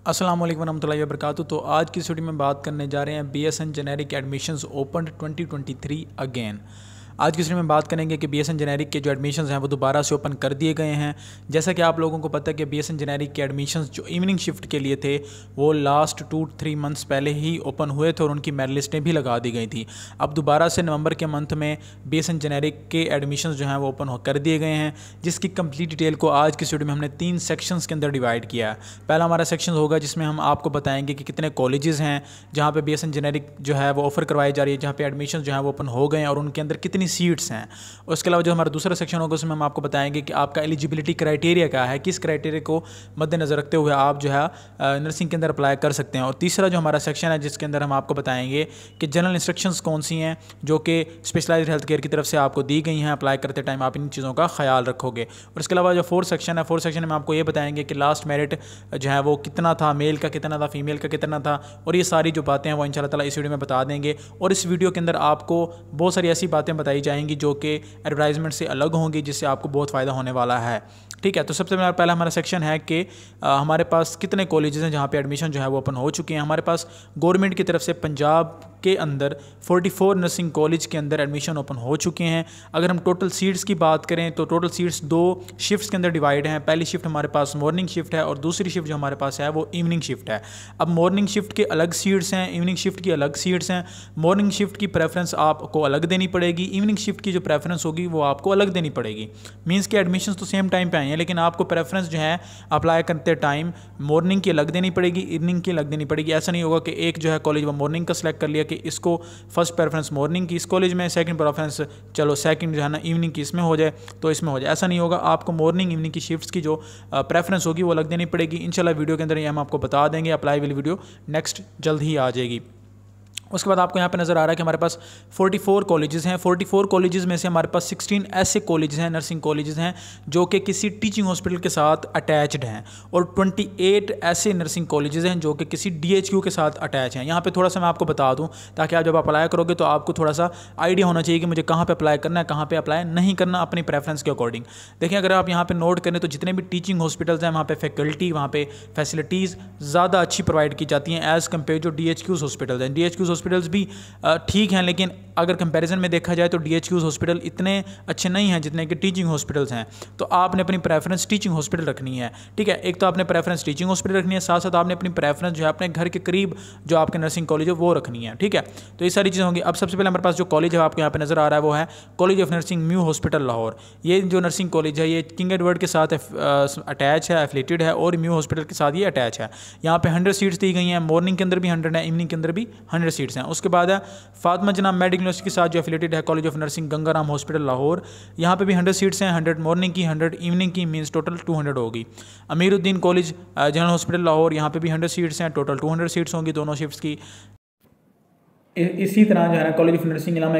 अस्सलाम वालेकुम रहमतुल्लाहि व बरकातुहू। तो आज की वीडियो में बात करने जा रहे हैं BSN generic admissions open 2023 again. आज की वीडियो में बात करेंगे कि BSN जेनेरिक के जो एडमिशन्स हैं वो दोबारा से ओपन कर दिए गए हैं। जैसा कि आप लोगों को पता है कि BSN जेनेरिक के एडमिशन्स जो इवनिंग शिफ्ट के लिए थे वो लास्ट 2-3 मंथ्स पहले ही ओपन हुए थे और उनकी मेरिट लिस्टें भी लगा दी गई थी। अब दोबारा से नवंबर के मंथ में BSN जेनेरिक के एडमिशन्स जो हैं वो ओपन कर दिए गए हैं, जिसकी कंप्लीट डिटेल को आज की वीडियो में हमने 3 सेक्शंस के अंदर डिवाइड किया है। पहला हमारा सेक्शन होगा जिसमें हम आपको बताएंगे कि कितने कॉलेजेस हैं जहाँ पे BSN जेनेरिक जो है वो ऑफर करवाई जा रही है, जहाँ पे एडमिशन जो है वो ओपन हो गए हैं और उनके अंदर कितनी सीट्स हैं। उसके अलावा जो हमारा दूसरा सेक्शन होगा उसमें हम आपको बताएंगे कि आपका एलिजिबिलिटी क्राइटेरिया क्या है, किस क्राइटेरिया को मद्देनज़र रखते हुए आप जो है नर्सिंग के अंदर अप्लाई कर सकते हैं। और तीसरा जो हमारा सेक्शन है जिसके अंदर हम आपको बताएंगे कि जनरल इंस्ट्रक्शंस कौन सी हैं जो कि स्पेशलाइज्ड हेल्थ केयर की तरफ से आपको दी गई हैं। अप्लाई करते टाइम आप इन चीज़ों का ख्याल रखोगे। और इसके अलावा जो फोर्थ सेक्शन है, फोर्थ सेक्शन में आपको ये बताएंगे कि लास्ट मेरिट जो है वो कितना था, मेल का कितना था, फीमेल का कितना था, और ये सारी जो बातें हैं वो इंशाल्लाह ताला इस वीडियो में बता देंगे। और इस वीडियो के अंदर आपको बहुत सारी ऐसी बातें बताई जाएंगी जो कि एडवर्टाइजमेंट से अलग होंगी, जिससे आपको बहुत फ़ायदा होने वाला है। ठीक है, तो सबसे पहला हमारा सेक्शन है कि हमारे पास कितने कॉलेजेस हैं जहाँ पे एडमिशन जो है वो ओपन हो चुके हैं। हमारे पास गवर्नमेंट की तरफ से पंजाब के अंदर 44 नर्सिंग कॉलेज के अंदर एडमिशन ओपन हो चुके हैं। अगर हम टोटल सीट्स की बात करें तो टोटल सीट्स 2 शिफ्ट्स के अंदर डिवाइड हैं। पहली शिफ्ट हमारे पास मॉर्निंग शिफ्ट है और दूसरी शिफ्ट जो हमारे पास है वो इवनिंग शिफ्ट है। अब मॉर्निंग शिफ्ट के अलग सीट्स हैं, इवनिंग शिफ्ट की अलग सीट्स हैं। मॉर्निंग शिफ्ट की प्रेफरेंस आपको अलग देनी पड़ेगी, इवनिंग शिफ्ट की जो प्रेफरेंस होगी वो आपको अलग देनी पड़ेगी। मीन्स के एडमिशन तो सेम टाइम पे आए हैं, लेकिन आपको प्रेफरेंस जो है अप्लाई करते टाइम मॉर्निंग की अलग देनी पड़ेगी, इवनिंग की अलग देनी पड़ेगी। ऐसा नहीं होगा कि एक जो है कॉलेज वो मॉर्निंग का सिलेक्ट कर लिया कि इसको फर्स्ट प्रेफरेंस मॉर्निंग की इस कॉलेज में, सेकंड प्रेफरेंस चलो सेकंड जो है ना इवनिंग की इसमें हो जाए तो इसमें हो जाए। ऐसा नहीं होगा, आपको मॉर्निंग इवनिंग की शिफ्ट्स की जो प्रेफरेंस होगी वो अलग देनी पड़ेगी। इंशाल्लाह वीडियो के अंदर ये हम आपको बता देंगे। अप्लाई वाली वीडियो नेक्स्ट जल्द ही आ जाएगी। उसके बाद आपको यहाँ पे नज़र आ रहा है कि हमारे पास 44 कॉलेजेस हैं। 44 कॉलेजेस में से हमारे पास 16 ऐसे कॉलेजेस हैं, नर्सिंग कॉलेजेस हैं जो कि किसी टीचिंग हॉस्पिटल के साथ अटैच्ड हैं, और 28 ऐसे नर्सिंग कॉलेजेस हैं जो कि किसी DHQ के साथ अटैच हैं। यहाँ पे थोड़ा सा मैं आपको बता दूँ ताकि आप जब अप्लाई करोगे तो आपको थोड़ा सा आइडिया होना चाहिए कि मुझे कहाँ पर अप्लाई करना है, कहाँ पर अप्लाई नहीं करना, अपनी प्रेफरेंस के अकॉर्डिंग। देखिए, अगर आप यहाँ पर नोट करें तो जितने भी टीचिंग हॉस्पिटल्स हैं वहाँ पर फैकल्टी, वहाँ पर फैसिलिटीज़ ज़्यादा अच्छी प्रोवाइड की जाती हैं एज़ कम्पेयर जो DHQs हॉस्पिटल्स हैं। DHQs हॉस्पिटल्स भी ठीक हैं, लेकिन अगर कंपैरिजन में देखा जाए तो DHQs हॉस्पिटल इतने अच्छे नहीं हैं जितने कि टीचिंग हॉस्पिटल्स हैं। तो आपने अपनी प्रेफरेंस टीचिंग हॉस्पिटल रखनी है। ठीक है, एक तो आपने प्रेफरेंस टीचिंग हॉस्पिटल रखनी है, साथ साथ आपने अपनी प्रेफरेंस जो है अपने घर के करीब जो आपके नर्सिंग कॉलेज है वो रखनी है। ठीक है, तो ये सारी चीज़ें होंगी। अब सबसे पहले हमारे पास जो कॉलेज है आपको यहाँ पे नज़र आ रहा है वो है college of nursing new hospital Lahore. ये जो नर्सिंग कॉलेज है ये किंग एडवर्ड के साथ अटैच है, एफिलेटेड है, और न्यू हॉस्पिटल के साथ ये अटैच है। यहाँ पे 100 सीट्स दी गई हैं, मॉर्निंग के अंदर भी 100 है, इवनिंग के अंदर भी 100 सीट्स हैं। उसके बाद है फातिमा जना मेडिकल यूनिवर्सिटी के साथ जो एफिलेटेड है college of nursing Gangaram hospital Lahore. यहाँ पे भी 100 सीट्स हैं, 100 मॉर्निंग की, 100 इवनिंग की, मींस टोटल 200 होगी। Ameeruddin college general hospital Lahore, यहाँ पे भी 100 सीट्स हैं, टोटल 200 सीट्स होंगी दोनों शिफ्ट्स की। इसी तरह जो है ना college of nursing Allama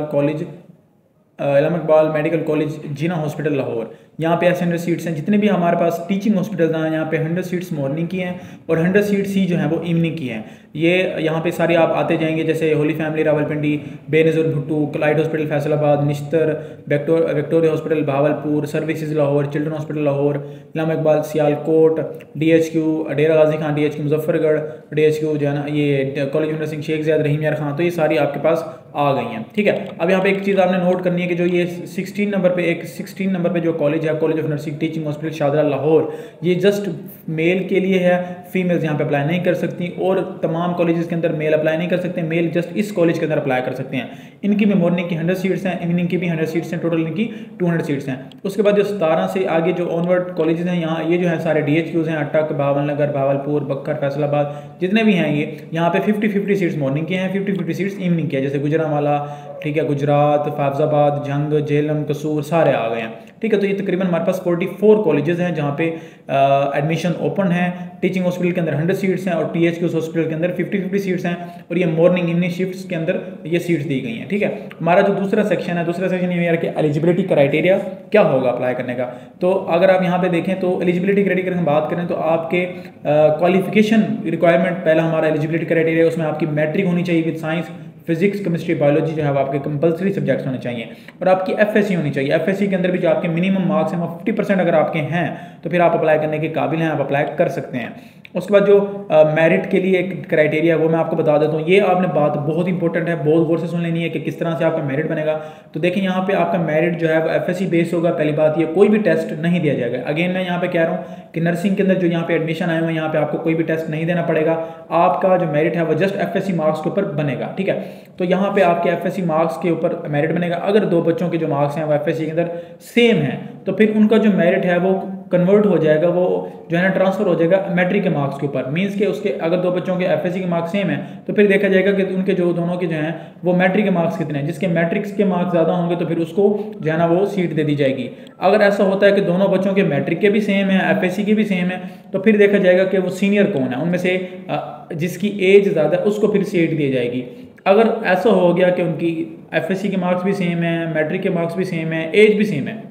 Iqbal medical college Jinnah hospital Lahore, यहाँ पे ऐसे 100 सीट्स हैं। जितने भी हमारे पास टीचिंग हॉस्पिटल्स हैं यहाँ पे 100 सीट्स मॉर्निंग की हैं और 100 सीट्स ही जो हैं वो इवनिंग की हैं। ये यहाँ पे सारे आप आते जाएंगे, जैसे holy family Rawalpindi, Benazir Bhutto, allied hospital Faisalabad, Nishtar, Victoria hospital Bahawalpur, services Lahore, children hospital Lahore, Allama Iqbal Sialkot, DHQ Dera Ghazi Khan, DHQ Muzaffargarh, DHQ जो है ना ये college of nursing Sheikh Zayed Rahim Yar Khan, तो ये सारी आपके पास आ गई हैं। ठीक है, अब यहाँ पे एक चीज़ आपने नोट करनी है कि जो ये 16 नंबर पे जो कॉलेज है college of nursing teaching hospital Shahjahan Lahore, ये जस्ट मेल के लिए है, फीमेल्स यहाँ पे अप्लाई नहीं कर सकती, और तमाम कॉलेजेस के अंदर मेल अप्लाई नहीं कर सकते, मेल जस्ट इस कॉलेज के अंदर अप्लाई कर सकते हैं। इनकी भी मॉर्निंग की 100 सीट्स हैं, इवनिंग की भी 100 सीट्स हैं, टोटल इनकी 200 सीट्स हैं। उसके बाद जो 17 से आगे जो ऑनवर्ड कॉलेजेस हैं यहाँ ये जो है सारे DHQs हैं, अटक, भावल नगर, भावलपुर, बक्कर, फैसलाबाद, जितने भी हैं ये यहाँ पे 50-50 सीट्स मॉर्निंग के हैं, 50-50 सीट्स इवनिंग के हैं। जैसे गुजरांवाला, ठीक है, गुजरात, फैजाबाद, झंग, झेलम, कसूर सारे आ गए हैं। ठीक है, तो ये तकरीबन हमारे पास 44 कॉलेजेस हैं जहाँ पे एडमिशन ओपन है। टीचिंग हॉस्पिटल के अंदर 100 सीट्स हैं और THQ हॉस्पिटल के अंदर 50-50 सीट्स हैं, और ये मॉर्निंग इवनिंग शिफ्ट्स के अंदर ये सीट्स दी गई हैं। ठीक है, हमारा जो दूसरा सेक्शन है, दूसरा सेक्शन ये है कि एलिजिबिलिटी क्राइटेरिया क्या होगा अप्लाई करने का। तो अगर आप यहाँ पे देखें तो एलिजिबिलिटी क्राइटेरिया की हम बात करें तो आपके क्वालिफिकेशन रिक्वायरमेंट, पहला हमारा एलिजिबिलिटी क्राइटेरिया उसमें आपकी मैट्रिक होनी चाहिए with science, physics, chemistry, biology जो है वो आपके कंपलसरी सब्जेक्ट्स होने चाहिए। और आपकी एफएससी होनी चाहिए। एफएससी के अंदर भी जो आपके मिनिमम मार्क्स हैं वो 50% अगर आपके हैं तो फिर आप अप्लाई करने के काबिल हैं, आप अप्लाई कर सकते हैं। उसके बाद जो मेरिट के लिए एक क्राइटेरिया है वो मैं आपको बता देता हूँ। ये आपने बात बहुत इंपॉर्टेंट है, बहुत गौर से सुन लेनी है कि किस तरह से आपका मेरिट बनेगा। तो देखिए यहाँ पे आपका मेरिट जो है वो एफएससी बेस होगा। पहली बात ये, कोई भी टेस्ट नहीं दिया जाएगा। अगेन मैं यहाँ पे कह रहा हूँ कि नर्सिंग के अंदर जो यहाँ पे एडमिशन आए हुए हैं, यहाँ पे आपको कोई भी टेस्ट नहीं देना पड़ेगा। आपका जो मेरिट है वो जस्ट एफएससी मार्क्स के ऊपर बनेगा, ठीक है। तो यहाँ पे आपके एफएससी मार्क्स के ऊपर मेरिट बनेगा। अगर दो बच्चों के जो मार्क्स हैं वो एफएससी के अंदर सेम है तो फिर उनका जो मेरिट है वो कन्वर्ट हो जाएगा, वो जो है ना ट्रांसफर हो जाएगा मैट्रिक के मार्क्स के ऊपर। मींस के उसके अगर दो बच्चों के एफएससी के मार्क्स सेम है तो फिर देखा जाएगा कि उनके जो दोनों के जो हैं वो मैट्रिक के मार्क्स कितने हैं। जिसके मैट्रिक्स के मार्क्स ज़्यादा होंगे तो फिर उसको जो है ना वो सीट दे दी जाएगी। अगर ऐसा होता है कि दोनों बच्चों के मैट्रिक के भी सेम है, एफएससी के भी सेम है, तो फिर देखा जाएगा कि वो सीनियर कौन है उनमें से, जिसकी एज ज़्यादा है उसको फिर सीट दी जाएगी। अगर ऐसा हो गया कि उनकी एफएससी के मार्क्स भी सेम है, मैट्रिक के मार्क्स भी सेम है, एज भी सेम है,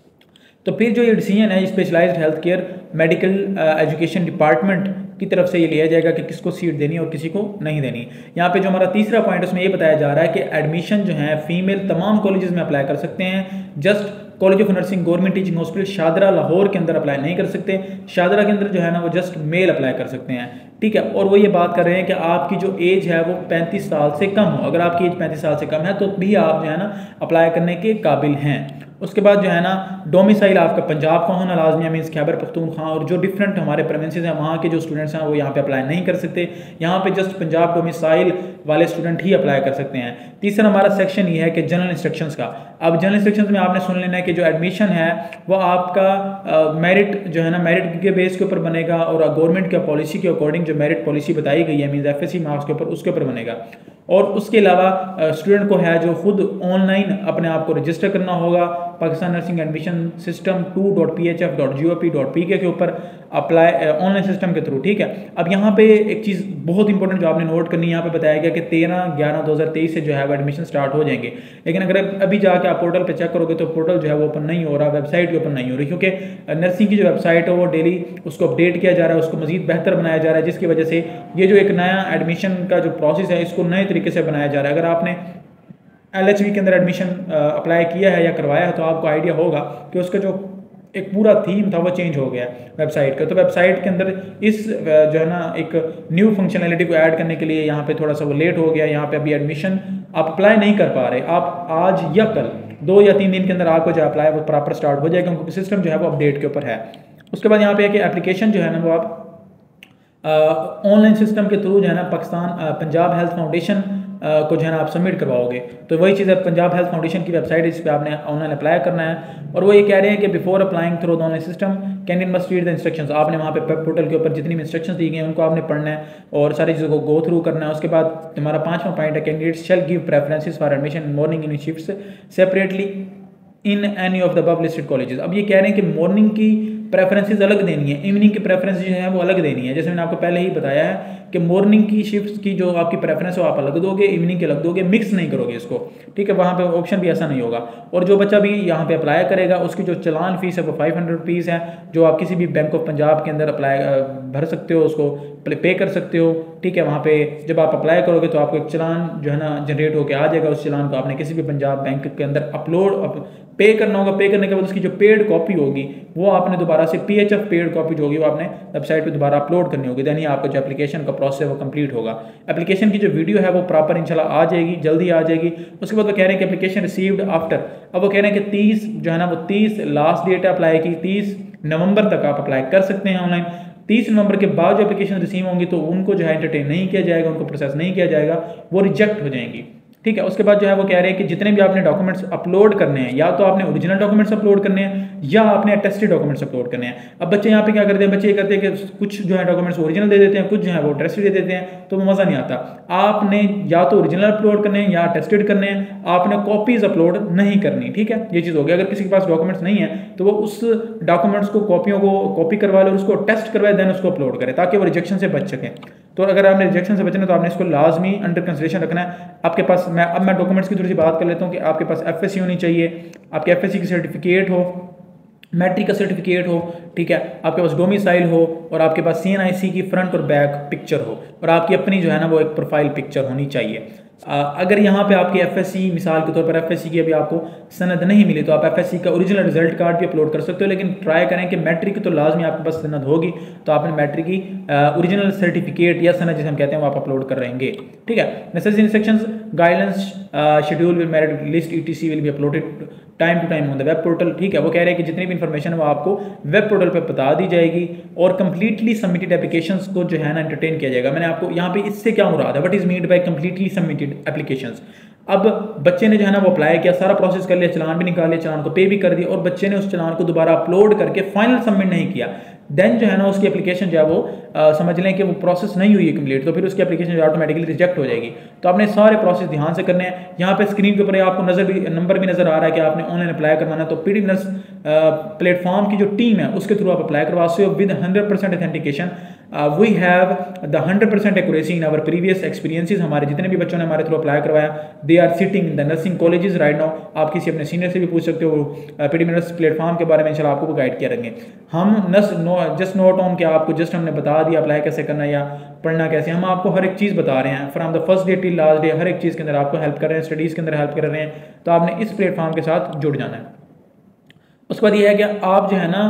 तो फिर जो ये डिसीजन है specialised health care medical education department की तरफ से ये लिया जाएगा कि किसको सीट देनी है और किसी को नहीं देनी। यहाँ पे जो हमारा तीसरा पॉइंट उसमें ये बताया जा रहा है कि एडमिशन जो है फीमेल तमाम कॉलेजेस में अप्लाई कर सकते हैं। Just college of nursing government teaching hospital Shahdara Lahore के अंदर अप्लाई नहीं कर सकते। शादरा के अंदर जो है ना वो जस्ट मेल अप्लाई कर सकते हैं, ठीक है। और वो ये बात कर रहे हैं कि आपकी जो एज है वो 35 साल से कम हो। अगर आपकी एज 35 साल से कम है तो भी आप जो है ना अप्लाई करने के काबिल हैं। उसके बाद जो है ना डोमिसाइल आपका पंजाब का होना लाजमी है, मीन्स खैबर पख्तूनख्वा और जो डिफरेंट हमारे प्रोविंसेस हैं वहाँ के जो स्टूडेंट्स हैं वो यहाँ पे अप्लाई नहीं कर सकते। यहाँ पे जस्ट पंजाब डोमिसाइल वाले स्टूडेंट ही अप्लाई कर सकते हैं। तीसरा हमारा सेक्शन ये है कि जनरल इंस्ट्रक्शंस का। अब जनरल इंस्ट्रक्शंस में आपने सुन लेना है कि जो एडमिशन है वो आपका मेरिट जो है ना मेरिट के बेस के ऊपर बनेगा और गवर्नमेंट के पॉलिसी के अकॉर्डिंग जो मेरिट पॉलिसी बताई गई है मीन्स एफएससी मार्क्स के ऊपर उसके ऊपर बनेगा। और उसके अलावा स्टूडेंट को है जो खुद ऑनलाइन अपने आप को रजिस्टर करना होगा Pakistan nursing admission system 2.phf.gop.pk के ऊपर अप्लाई ऑनलाइन सिस्टम के थ्रू, ठीक है। अब यहाँ पे एक चीज़ बहुत इंपॉर्टेंट जो आपने नोट करनी है, यहाँ पे बताया गया कि 13/11/2023 से जो है वो एडमिशन स्टार्ट हो जाएंगे। लेकिन अगर अभी जाके आप पोर्टल पे चेक करोगे तो पोर्टल जो है वो ओपन नहीं हो रहा, वेबसाइट भी ओपन नहीं हो रही, क्योंकि नर्सिंग की जो वेबसाइट है वो डेली उसको अपडेट किया जा रहा है, उसको मजीद बेहतर बनाया जा रहा है, जिसकी वजह से ये जो एक नया एडमिशन का जो प्रोसेस है इसको नए तरीके से बनाया जा रहा है। अगर आपने LHV के अंदर एडमिशन अप्लाई किया है या करवाया है तो आपको आइडिया होगा कि उसका जो एक पूरा थीम था वो चेंज हो गया वेबसाइट का। तो वेबसाइट के अंदर इस जो है ना एक न्यू फंक्शनैलिटी को ऐड करने के लिए यहाँ पे थोड़ा सा वो लेट हो गया। यहाँ पे अभी एडमिशन आप अप्लाई नहीं कर पा रहे, आप आज या कल 2 या 3 दिन के अंदर आपको जो अप्लाई वो प्रॉपर स्टार्ट हो जाएगा, क्योंकि सिस्टम जो है वो अपडेट के ऊपर है। उसके बाद यहाँ पे है कि एप्लीकेशन जो है ना वो आप ऑनलाइन सिस्टम के थ्रू जो है ना पाकिस्तान पंजाब हेल्थ फाउंडेशन को जो है ना आप सबमिट करवाओगे। तो वही चीज़ है, पंजाब हेल्थ फाउंडेशन की वेबसाइट इस पर आपने ऑनलाइन अप्लाई करना है। और वो ये कह रहे हैं कि before applying through the online system candidate must read the instructions. आपने वहाँ पे पोर्टल के ऊपर जितनी भी इंस्ट्रक्शंस दी गई हैं उनको आपने पढ़ना है और सारी चीज़ों को गो थ्रू करना है। उसके बाद हमारा 5वां पॉइंट है candidates shall give preferences for admission in morning in shifts separately in any of the above listed colleges. अब ये कह रहे हैं कि मॉर्निंग की प्रेफरेंसेस अलग देनी है, इवनिंग की प्रेफरेंस जो है वो अलग देनी है। जैसे मैंने आपको पहले ही बताया है कि मॉर्निंग की शिफ्ट की जो आपकी प्रेफरेंस है वो आप अलग दोगे, इवनिंग के अलग दोगे, मिक्स नहीं करोगे इसको, ठीक है। वहाँ पे ऑप्शन भी ऐसा नहीं होगा। और जो बच्चा भी यहाँ पे अप्लाई करेगा उसकी जो चलान फीस है वो 500 रुपीज़ है, जो आप किसी भी बैंक ऑफ पंजाब के अंदर अप्लाई भर सकते हो, उसको पे कर सकते हो, ठीक है। वहाँ पे जब आप अप्लाई करोगे तो आपको एक चलान जो है ना जनरेट होकर आ जाएगा। उस चलान को आपने किसी भी पंजाब बैंक के अंदर पे करना होगा। पे करने के बाद उसकी जो पेड कॉपी होगी वो आपने दोबारा से PHF पेड कॉपी जो होगी वो आपने वेबसाइट पे दोबारा अपलोड करनी होगी। देन ही आपका जो एप्लीकेशन का प्रोसेस है वो कंप्लीट होगा। एप्लीकेशन की जो वीडियो है वो प्रॉपर इंशाल्लाह आ जाएगी, जल्दी आ जाएगी। उसके बाद वो कह रहे हैं कि एप्लीकेशन रिसीव्ड आफ्टर, अब वो कह रहे हैं कि 30 जो है ना वो 30 लास्ट डेट है अप्लाई की, 30 नवंबर तक आप अप्लाई कर सकते हैं ऑनलाइन। 30 नवंबर के बाद जो एप्लीकेशन रिसीव होंगी तो उनको जो है एंटरटेन नहीं किया जाएगा, उनको प्रोसेस नहीं किया जाएगा, वो रिजेक्ट हो जाएंगी, ठीक है। उसके बाद जो है वो कह रहे हैं कि जितने भी आपने डॉक्यूमेंट्स अपलोड करने हैं, या तो आपने ओरिजिनल डॉक्यूमेंट्स अपलोड करने हैं या आपने अटेस्टेड डॉक्यूमेंट्स अपलोड करने हैं। अब बच्चे यहाँ पे क्या करते हैं, बच्चे ये करते हैं कि कुछ जो है डॉक्यूमेंट्स ओरिजिनल दे देते हैं, कुछ जो है वो अटेस्टेड दे देते हैं, तो वो मज़ा नहीं आता। आपने या तो ओरिजिनल अपलोड करने हैं या अटेस्टेड करने हैं, आपने कॉपीज़ अपलोड नहीं करनी, ठीक है। ये चीज़ हो गई। अगर किसी के पास डॉक्यूमेंट्स नहीं है तो वो उस डॉक्यूमेंट्स को कॉपियों को कॉपी करवा ले और उसको टेस्ट करवाए, देन उसको अपलोड करें ताकि वो रिजेक्शन से बच सकें। तो अगर आपने रिजेक्शन से बचना तो आपने इसको लाजमी अंडर कंसिडरेशन रखना है। आपके पास मैं डॉक्यूमेंट्स की थोड़ी सी बात कर लेता हूँ कि आपके पास एफएससी होनी चाहिए, आपके एफएससी की सर्टिफिकेट हो, मैट्रिक का सर्टिफिकेट हो, ठीक है, आपके पास डोमिसाइल हो और आपके पास CNIC की फ्रंट और बैक पिक्चर हो और आपकी अपनी जो है ना वो एक प्रोफाइल पिक्चर होनी चाहिए। अगर यहाँ पे आपकी FSC मिसाल के तौर पर FSC की अभी आपको सनद नहीं मिली तो आप FSC का ओरिजिनल रिजल्ट कार्ड भी अपलोड कर सकते हो, लेकिन ट्राई करें कि मैट्रिक तो लाजमी आपके पास सनद होगी, तो आपने मैट्रिक की ओरिजिनल सर्टिफिकेट या सनद जिसे हम कहते हैं वो आप अपलोड कर रहेंगे। ठीक है। Necessary instructions guidance schedule will merit list ETC will be uploaded time to time on the web portal. ठीक है, वो कह रहे हैं कि जितनी भी इंफॉर्मेशन है वो आपको वेब पोर्टल पे बता दी जाएगी और कंप्लीटली सबमिटेड एप्लीकेशंस को जो है ना एंटरटेन किया जाएगा। मैंने आपको यहाँ पे इससे क्या मुराद है, what is meant by completely submitted applications. अब बच्चे ने जो है ना वो अप्लाई किया, सारा प्रोसेस कर लिया, चलान भी निकाल लिया, चलान को पे भी कर दिया और बच्चे ने उस चलान को दोबारा अपलोड करके फाइनल सबमिट नहीं किया, देन जो है ना उसकी एप्लीकेशन जो है वो समझ लें कि वो प्रोसेस नहीं हुई है कंप्लीट, तो फिर उसकी एप्लीकेशन जो ऑटोमेटिकली रिजेक्ट हो जाएगी। तो आपने सारे प्रोसेस ध्यान से करने हैं। यहाँ पे स्क्रीन के ऊपर आपको नंबर भी नजर आ रहा है कि आपने ऑनलाइन अप्लाई करवाना है, तो PD नर्स प्लेटफॉर्म की जो टीम है उसके थ्रू आप अप्लाई करवा सकते हो with 100% authentication. We have the 100% accuracy in our previous experiences. हमारे जितने भी बच्चों ने हमारे थ्रू अप्लाई करवाया, they are sitting in the nursing colleges right now. आप किसी अपने सीनियर से भी पूछ सकते हो, PD नर्स प्लेटफॉर्म के बारे में इंशाल्लाह आपको गाइड किया रहेंगे। हम जस्ट नोट ऑन कि आपको जस्ट हमने बता दिया अप्लाई कैसे करना है या पढ़ना कैसे, हम आपको हर एक चीज़ बता रहे हैं from the first day till last day, हर एक चीज़ के अंदर आपको हेल्प कर रहे हैं, स्टडीज़ के अंदर हेल्प कर रहे हैं। तो आपने इस प्लेटफॉर्म के साथ जुड़ जाना है। उसके बाद ये है कि आप जो है ना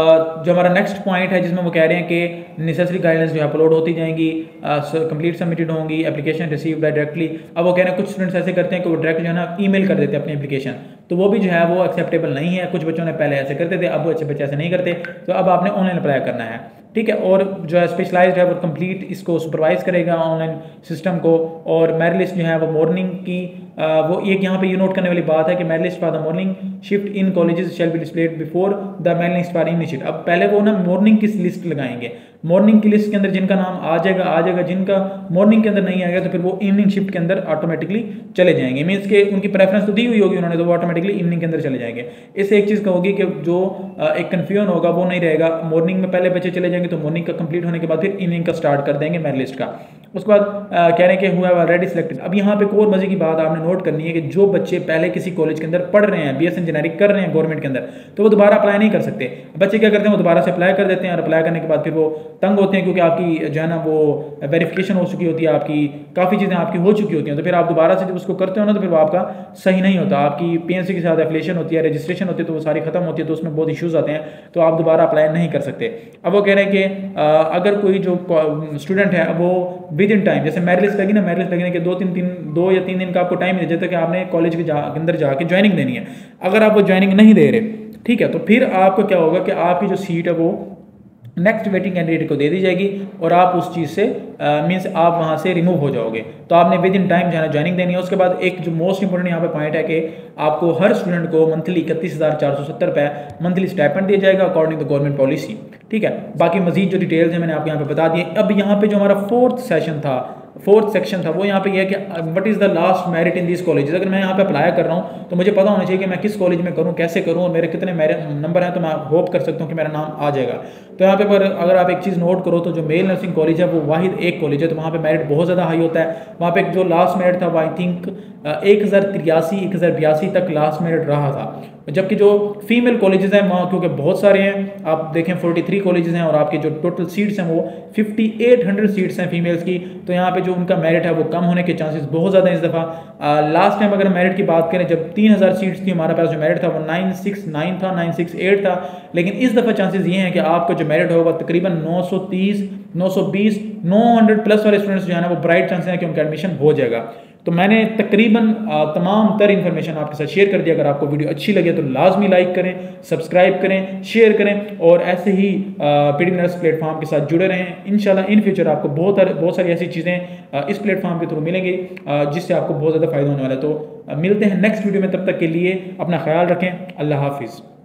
जो हमारा नेक्स्ट पॉइंट है जिसमें वो कह रहे हैं कि नेसेसरी गाइडलाइंस जो है अपलोड होती जाएंगी, कंप्लीट सबमिटेड होंगी, एप्लीकेशन रिसीव बाय डायरेक्टली। अब वो कह रहे हैं कुछ स्टूडेंट्स ऐसे करते हैं कि वो डायरेक्ट जो है ना ईमेल कर देते हैं अपनी एप्लीकेशन, तो वो भी जो है वो एक्सेप्टेबल नहीं है। कुछ बच्चों ने पहले ऐसे करते थे, अब वो अच्छे बच्चे ऐसे नहीं करते, तो अब आपने ऑनलाइन अप्लाई करना है। ठीक है, और जो है स्पेशलाइज्ड है वो कंप्लीट इसको सुपरवाइज करेगा ऑनलाइन सिस्टम को। और मेरिट लिस्ट जो है वो मॉर्निंग की वो एक यहाँ पे ये नोट करने वाली बात है कि merit list for the morning shift in colleges shall be displayed before the merit list for evening shift. अब पहले वो ना मॉर्निंग की लिस्ट लगाएंगे, मॉर्निंग की लिस्ट के अंदर जिनका नाम आ जाएगा, जिनका मॉर्निंग के अंदर नहीं आएगा तो फिर वो इवनिंग शिफ्ट के अंदर ऑटोमेटिकली चले जाएंगे। मीन्स के उनकी प्रेफरेंस तो दी हुई होगी उन्होंने, तो वो ऑटोमेटिकली इवनिंग के अंदर चले जाएंगे। इससे एक चीज़ का होगी कि जो एक कन्फ्यूजन होगा वो नहीं रहेगा, मॉर्निंग में पहले बच्चे चले जाएंगे तो मॉर्निंग का कंप्लीट होने के बाद फिर इवनिंग का स्टार्ट कर देंगे मेरिट लिस्ट का। उसके बाद कह रहे हैं कि हुआ ऑलरेडी सिलेक्टेड। अब यहाँ पे एक और मजे की बात आपने नोट करनी है कि जो बच्चे पहले किसी कॉलेज के अंदर पढ़ रहे हैं, BSc इंजीनियरिंग कर रहे हैं गवर्नमेंट के अंदर, तो वो दोबारा अप्लाई नहीं कर सकते। बच्चे क्या करते हैं, वो दोबारा से अप्लाई कर देते हैं और अप्लाई करने के बाद फिर वो तंग होते हैं क्योंकि आपकी जो है ना वो वेरिफिकेशन हो चुकी होती है, आपकी काफ़ी चीज़ें आपकी हो चुकी होती हैं, तो फिर आप दोबारा से जब उसको करते हो ना तो फिर वो आपका सही नहीं होता। आपकी PNC के साथ एफिलिएशन होती है, रजिस्ट्रेशन होती है, तो वो सारी खत्म होती है, तो उसमें बहुत इशूज़ आते हैं, तो आप दोबारा अप्लाई नहीं कर सकते। अब वो कह रहे हैं कि अगर कोई जो स्टूडेंट है वो विद इन टाइम, जैसे मेरिट लिस्ट लगी ना, मेरिट लिस्ट लगने के 2 या 3 दिन का आपको टाइम है जब तक कि आपने कॉलेज के अंदर जाके ज्वाइनिंग देनी है। अगर आप वो ज्वाइनिंग नहीं दे रहे, ठीक है, तो फिर आपको क्या होगा कि आपकी जो सीट है वो नेक्स्ट वेटिंग कैंडिडेट को दे दी जाएगी और आप उस चीज़ से मीन्स आप वहाँ से रिमूव हो जाओगे। तो आपने विद इन टाइम जो है ज्वाइनिंग देनी है। उसके बाद एक जो मोस्ट इंपॉर्टेंट यहाँ पे पॉइंट है कि आपको हर स्टूडेंट को मंथली 31,470 रुपये मंथली स्टाइपेंड दिया जाएगा अकॉर्डिंग टू गवर्नमेंट पॉलिसी। ठीक है, बाकी मजीद जो डिटेल्स हैं मैंने आपको यहाँ पे बता दिए। अब यहाँ पे जो हमारा फोर्थ सेक्शन था वो यहाँ पे ये है कि what is the last merit in this college. अगर मैं यहाँ पे अप्लाई कर रहा हूँ तो मुझे पता होना चाहिए कि मैं किस कॉलेज में करूँ, कैसे करूँ और मेरे कितने मेरे नंबर हैं, तो मैं होप कर सकता हूँ कि मेरा नाम आ जाएगा। तो यहाँ पे अगर आप एक चीज़ नोट करो तो जो मेल नर्सिंग कॉलेज है वो वाहिद एक कॉलेज है, तो वहाँ पे मेरिट बहुत ज़्यादा हाई होता है। वहाँ पे जो लास्ट मेरिट था वो आई थिंक 1082 तक लास्ट मेरिट रहा था। जबकि जो फीमेल कॉलेजेस हैं वहाँ क्योंकि बहुत सारे हैं, आप देखें 43 कॉलेजेस हैं और आपके जो टोटल सीट्स हैं वो 5800 सीट्स हैं फीमेल्स की, तो यहाँ पे जो उनका मेरिट है वो कम होने के चांसेस बहुत ज़्यादा हैं इस दफ़ा। लास्ट टाइम अगर मेरिट की बात करें जब 3000 सीट्स थी हमारे पास, जो मेरिट था वो 969 था, 968 था, लेकिन इस दफ़ा चांसेस ये हैं कि आपका जो मेरिट होगा तकरीबन 930, 920, 900 प्लस वाले स्टूडेंट्स जो है ना वो ब्राइट चांसेस हैं कि उनका एडमिशन हो जाएगा। तो मैंने तकरीबन तमाम तर इन्फॉर्मेशन आपके साथ शेयर कर दिया। अगर आपको वीडियो अच्छी लगे तो लाजमी लाइक करें, सब्सक्राइब करें, शेयर करें और ऐसे ही PD नर्स प्लेटफॉर्म के साथ जुड़े रहें। इंशाल्लाह इन फ्यूचर आपको बहुत सारी ऐसी चीज़ें इस प्लेटफॉर्म के थ्रू मिलेंगी जिससे आपको बहुत ज़्यादा फ़ायदा होने वाला है। तो मिलते हैं नेक्स्ट वीडियो में, तब तक के लिए अपना ख्याल रखें। अल्लाह हाफिज़।